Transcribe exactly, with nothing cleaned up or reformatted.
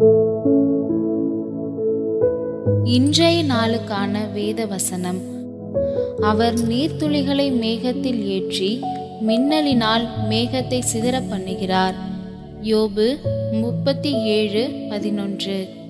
இன்றைய நாளுக்கான வேத வசனம். அவர் நீர்த்துளிகளை மேகத்தில் ஏற்றி மின்னலினால் மேகத்தை சிதற பண்ணுகிறார். யோபு முப்பத்தி ஏழு பதினொன்று.